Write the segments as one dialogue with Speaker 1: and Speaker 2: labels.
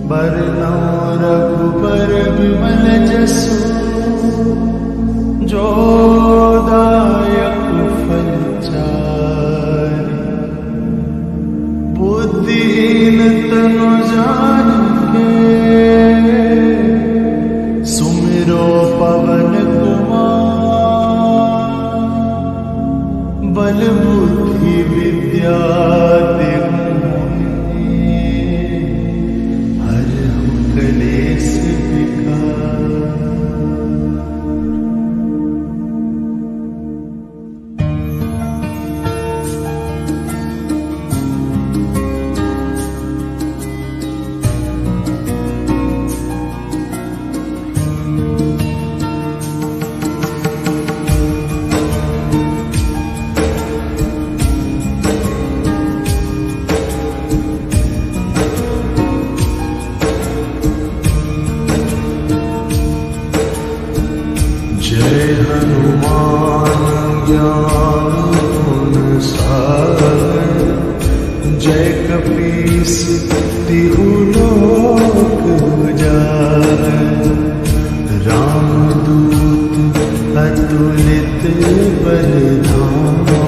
Speaker 1: बरनौ रघुबर विमल जसु, जो दायक फल चारि। बुद्धिहीन तनु जानिके, सुमिरो पवन कुमार। बल बुद्धि विद्या देहु मोहिनी, हरहु कलेस विकार। जय हनुमान ज्ञान गुण सागर, जय कपीस तिहु लोक उजागर। रामदूत अतुलित बलधामा,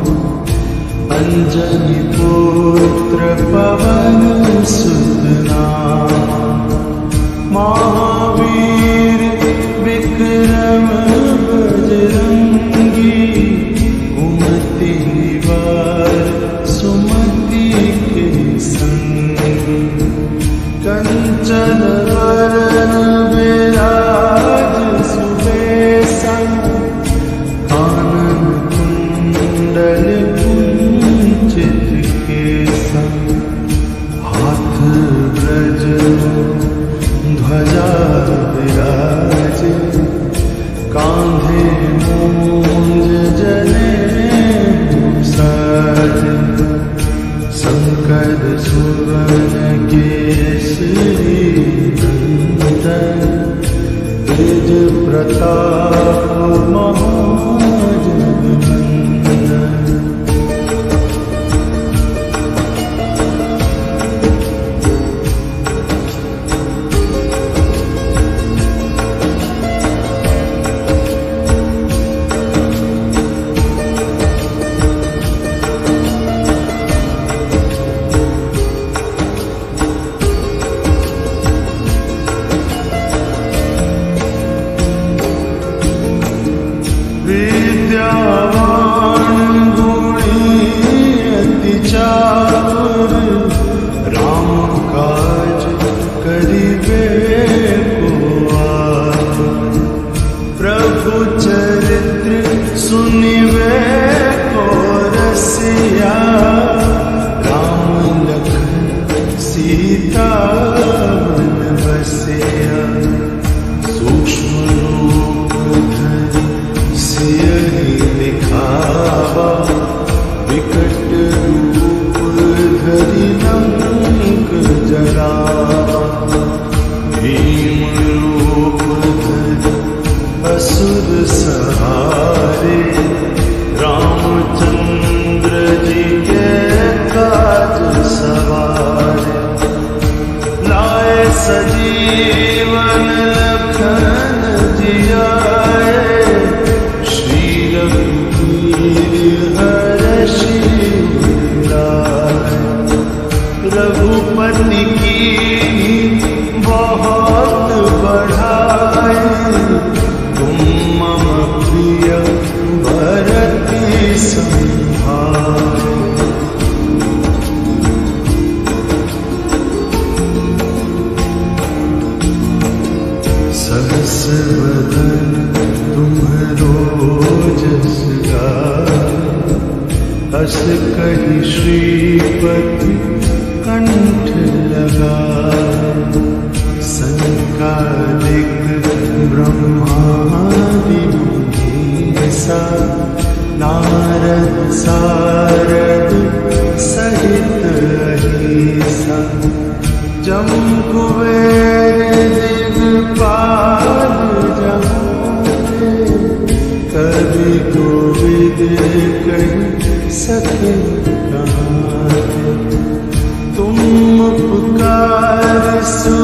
Speaker 1: अंजनी पुत्र पवन सुत नामा। महावीर विक्रम बजरंगी, कुमति निवार सुमति के संगी। कंचन वरण विराज सुबेसा, कानन कुंडल कुंचित केसा। हाथ ब्रज ध्वजा विराजे, कांधे मूंज जनेऊ साजे। शंकर सुवन केसरी नंदन, तेज प्रताप महाजगवंदन। विद्यावान गुणी अति चातुर, राम काज करिबे को आतुर। प्रभु चरित्र सुनिबे को रसिया, राम लखन सीता मन बसिया। सूक्ष्म रूप धरि सियहि दिखावा, विकट रूप धरि लंक जरावा। भीम रूप धरि असुर संहारे, रामचंद्र जी के काज सवारे। लाए सजीवन लखन जियाए, श्री रघुवीर हरषि लाए। रघुपति कीन्ही बहुत बढ़ाई, तुम मम प्रिय भरति संभाई। सहस वदन तुम्हरो जस गाय, अस कहि श्रीपति कंठ लगाय। संकालिक ब्रह्मादि मुनीसा, नारद सारद सहित अहिसा। जम कुबेर दिगपाल जहाँ, कवि कोविद कहि सके कहाँ। तुम उपकार सु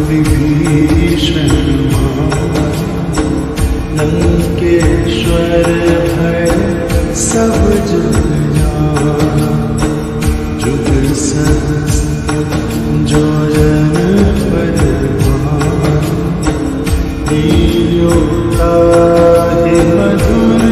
Speaker 1: विभीषण लंकेश्वर भय सब जग जाना। जुग सहस जो जन परवान लील्योता ही मधुर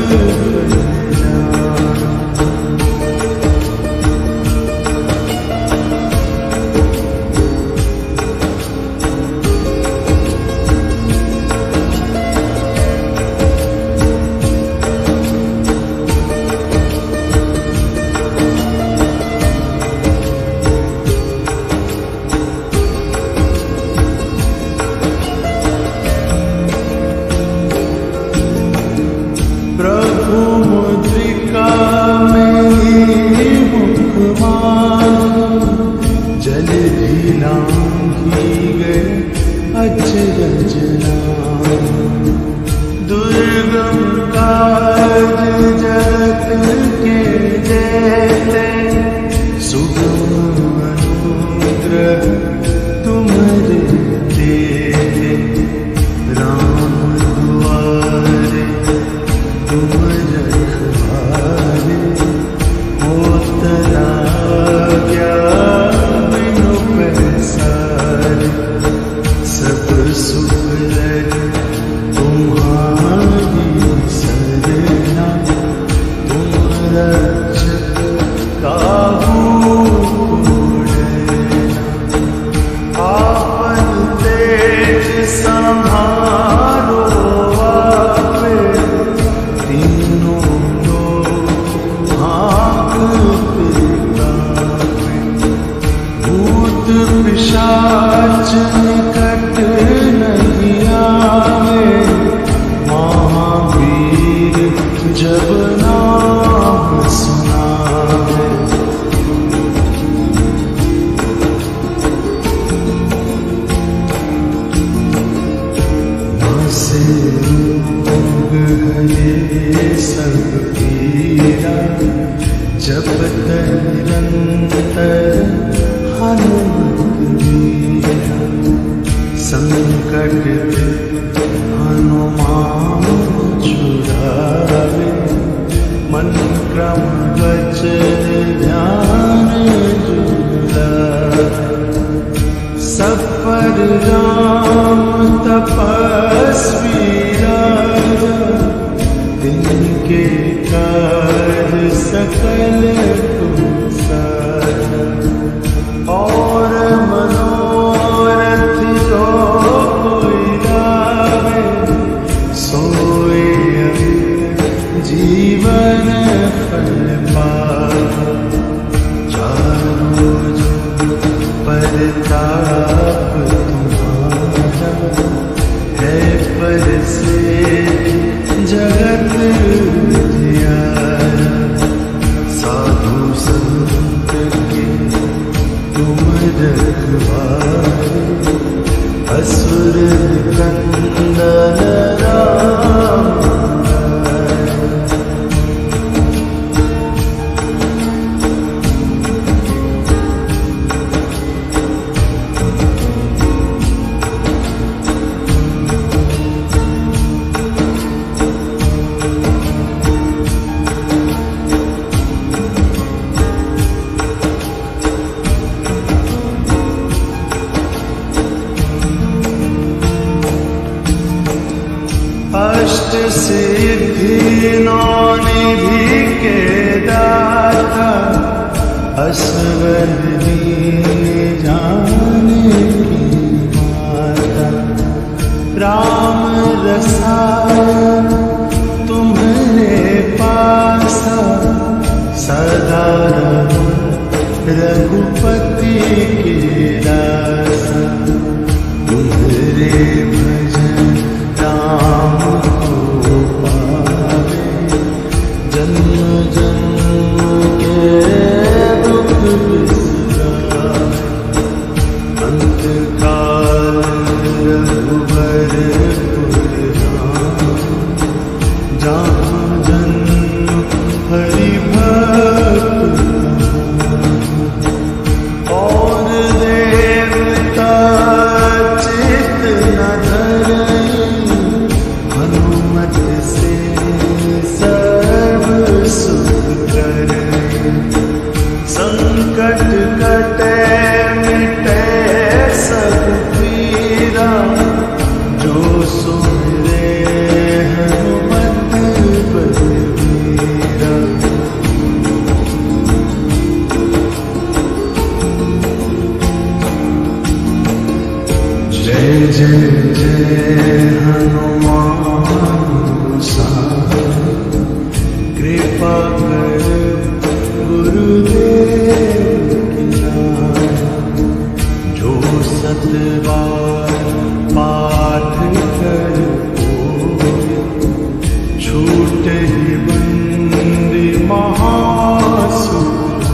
Speaker 1: मुद्रिका में मुखमान जल भी लांघी गए अचरज नाम। दुर्गम काज जगत के देते सुगम अनुग्रह तुम्हारे देते। राम दुआरे तुम रखवारे होतला क्या बिनु पैसारे। सब सुख लगे तुम्हारी सरना तुम रक्षक काहू डरना। आपन तेज संभारो आपे तीनों लोग हाँकते कांपे। भूत पिशाच निकट नहीं आवे महावीर जब नाम सुनावे। नासे रोग हरे सब पीरा जपत निरंतर हनुमत वीरा। संकट हनुमान छुड़ावे मन क्रम वचन ध्यान जुलावे। सब पर राम तपस्वी राजा तिनके कार्य सकल तुम साजा। और मनोरथ जो कोई लावे सोए जीवन फल पावे। चारों जुग परताप तुम्हारा है पर से जगत जियारा। साधु संत के तुम रखवारे असुर कंदन राम। अष्ट सिद्धि नौ निधि के दाता असवर दीन जाने की माता। राम रसायन तुम्हारे पासा सदा रहो रघुपति के दासा। तुम्हारे भजन राम को पावे जन्म जन्म के दुख बिसरावे। अंत काल रघुबर पुर राम जहाँ जन्म हरि भक्त। और देवता जय जय हनुमान सागर, कृपा कर गुरुदेव की नाम। जो सतबार पाठ कर छूटे ही बंदी महासुख।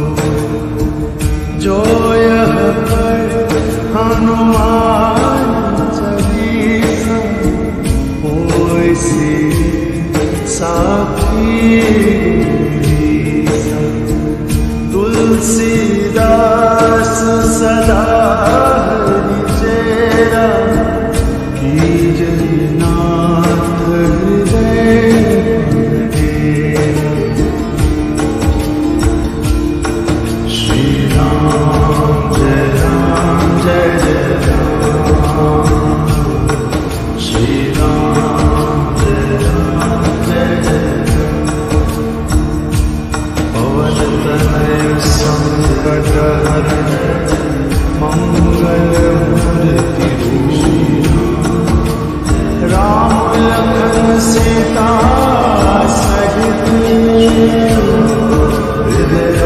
Speaker 1: जो यह पढ़ हनुमान चालीसा, होय सिद्धि साखी गौरीसा। तुलसीदास सदा हरि चेरा, कीजय नाथ हृदय डेरा। श्री राम जय जय राम, श्री राम जय जय राम। पवन तनय संकट हरण, मंगल मूर्ति राम लखन सीता सहित, हृदय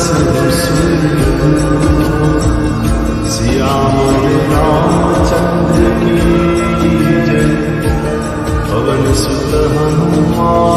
Speaker 1: सियावर रामचंद्र की जय। पवन सुत हनुमान